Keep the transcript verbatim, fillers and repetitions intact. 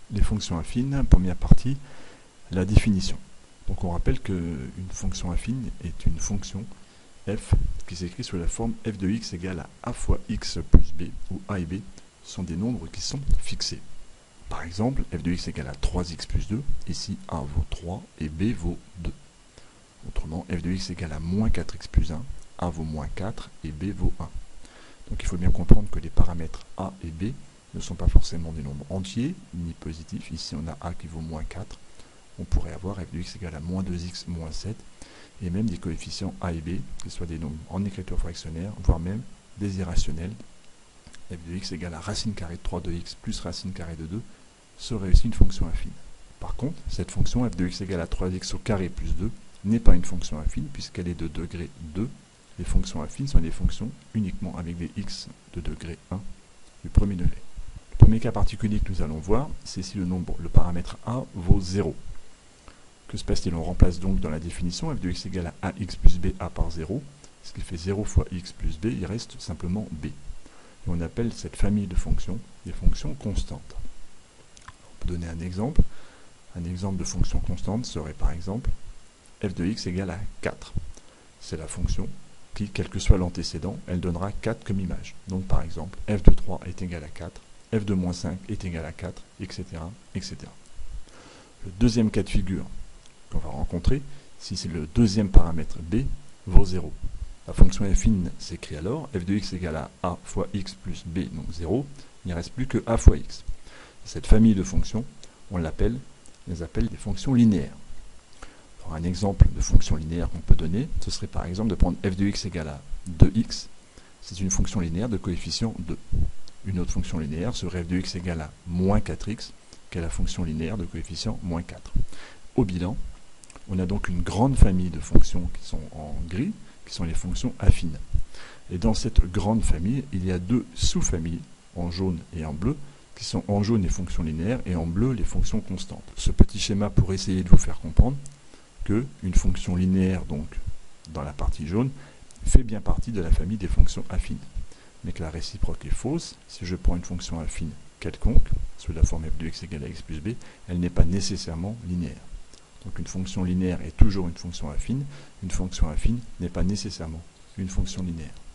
les fonctions affines, première partie, la définition. Donc on rappelle qu'une fonction affine est une fonction f qui s'écrit sous la forme f de x égale à a fois x plus b, où a et b sont des nombres qui sont fixés. Par exemple, f de x égale à trois x plus deux, ici a vaut trois et b vaut deux. Autrement, f de x égale à moins quatre x plus un, a vaut moins quatre et b vaut un. Donc il faut bien comprendre que les paramètres a et b ne sont pas forcément des nombres entiers, ni positifs. Ici on a a qui vaut moins quatre. On pourrait avoir f de x égale à moins deux x moins sept, et même des coefficients a et b, qui soient des nombres en écriture fractionnaire, voire même des irrationnels. F de x égale à racine carrée de trois de x plus racine carrée de deux serait aussi une fonction affine. Par contre, cette fonction f de x égale à trois x au carré plus deux n'est pas une fonction affine puisqu'elle est de degré deux. Les fonctions affines sont des fonctions uniquement avec des x de degré un du premier degré. Le premier cas particulier que nous allons voir, c'est si le nombre, le paramètre a vaut zéro. Que se passe-t-il? On remplace donc dans la définition f de x égale à ax plus b, a par zéro, ce qui fait zéro fois x plus b, il reste simplement b. Et on appelle cette famille de fonctions des fonctions constantes. On peut donner un exemple. Un exemple de fonction constante serait par exemple f de x égale à quatre. C'est la fonction qui, quel que soit l'antécédent, elle donnera quatre comme image. Donc par exemple, f de trois est égal à quatre, f de moins cinq est égal à quatre, et cetera, et cetera. Le deuxième cas de figure qu'on va rencontrer, si c'est le deuxième paramètre b vaut zéro. La fonction affine s'écrit alors f de x égale à a fois x plus b, donc zéro, il ne reste plus que a fois x. Cette famille de fonctions, on l'appelle, on les appelle des fonctions linéaires. Alors, un exemple de fonction linéaire qu'on peut donner, ce serait par exemple de prendre f de x égale à deux x, c'est une fonction linéaire de coefficient deux. Une autre fonction linéaire serait f de x égale à moins quatre x, qui est la fonction linéaire de coefficient moins quatre. Au bilan, on a donc une grande famille de fonctions qui sont en gris, qui sont les fonctions affines. Et dans cette grande famille, il y a deux sous-familles, en jaune et en bleu, qui sont en jaune les fonctions linéaires et en bleu les fonctions constantes. Ce petit schéma pour essayer de vous faire comprendre qu'une fonction linéaire, donc dans la partie jaune, fait bien partie de la famille des fonctions affines. Mais que la réciproque est fausse. Si je prends une fonction affine quelconque, sous la forme f de x égale à x plus b, elle n'est pas nécessairement linéaire. Donc une fonction linéaire est toujours une fonction affine. Une fonction affine n'est pas nécessairement une fonction linéaire.